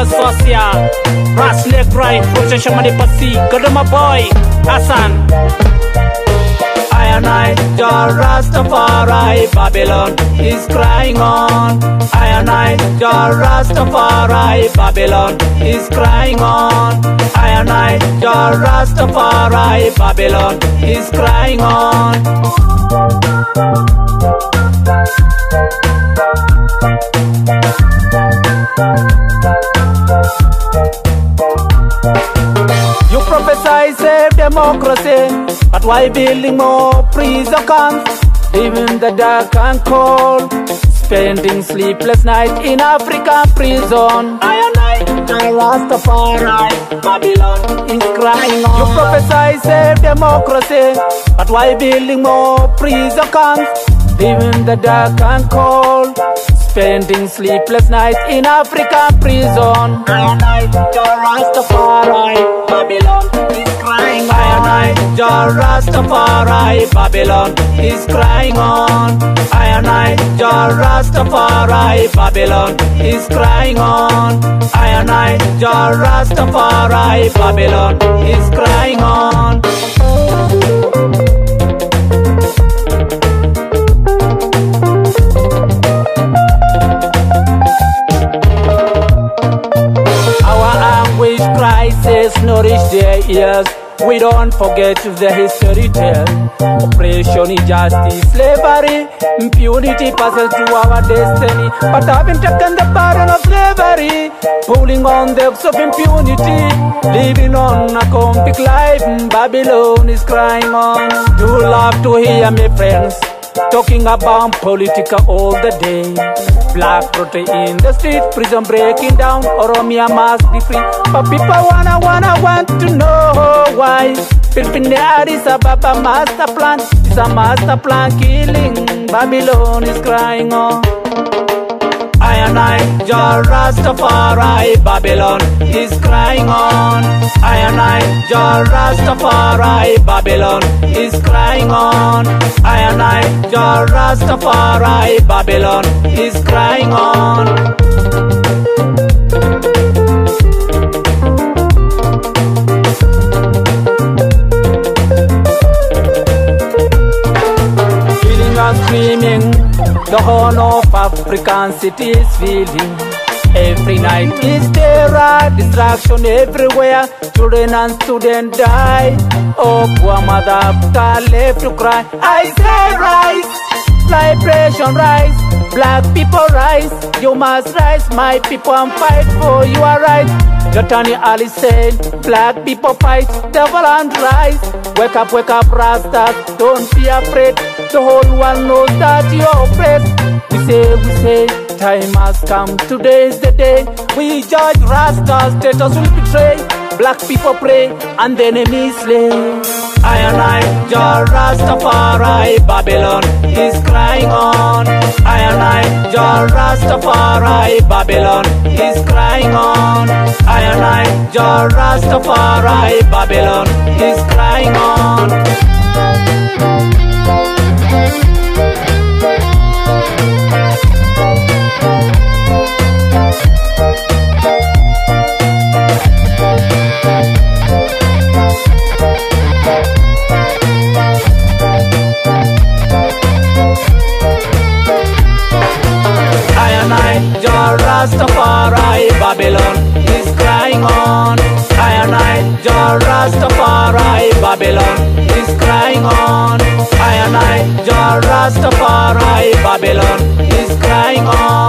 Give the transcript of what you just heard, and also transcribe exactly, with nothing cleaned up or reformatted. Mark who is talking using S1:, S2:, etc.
S1: Media sosial Ras Negrai Proses Manipasi Kedema Boy Hasan I and I, Jah Rastafari, Babylon is crying on. I and I, Jah Rastafari, Babylon is crying on. I and I, Jah Rastafari, Babylon is crying on. You prophesy save democracy, but why building more prison camps? Living the dark and cold, spending sleepless nights in African prison. I and I, Jah Rastafari, Babylon is crying on. You prophesy save democracy, but why building more prison camps? Living the dark and cold, spending sleepless nights in African prison. I and I, Jah Rastafari, Babylon is crying on. I and I, Jah Rastafari, Babylon is crying on. I and I, Jah Rastafari, Babylon is crying on. I and I, Jah Rastafari, Babylon is crying on. Crisis nourish their ears. We don't forget the history tell. Oppression, injustice, slavery, impunity passes through our destiny. But having taken the burden of slavery, pulling on the hooks of impunity, living on a convict life, Babylon is crying on. Do love to hear me, friends, talking about political all the day. Black protein in the street, prison breaking down, Oromia must be free. But people wanna, wanna, want to know why. Building the Addis Ababa master plan is a master plan killing. Babylon is crying on. I and I, Jah Rastafari, Babylon is crying on. I and I, Jah Rastafari, Babylon is crying on. I and I, Jah Rastafari, Babylon is crying on. Feeling and screaming, the whole of African cities feeling. Every night is terror, distraction everywhere. Children and students die. Oh, poor mother Africa left to cry. I say rise, liberation rise. Black people rise, you must rise. My people and fight for your rights. Jotani Ali said, black people fight, devil and rise. Wake up, wake up, Rastas, don't be afraid. The whole world knows that you're oppressed. We say, we say, time has come, today is the day. We judge Rastas, status will betray. Black people pray, and the enemy slay. I and I, Jah Rastafari, Babylon is crying on. I and I, Jah Rastafari, Babylon is crying on. I and I, Jah Rastafari, Babylon is crying on. Jah Rastafari, Babylon is crying on. I and I, Jah Rastafari, Babylon is crying on. I and I, Jah Rastafari, Babylon is crying on.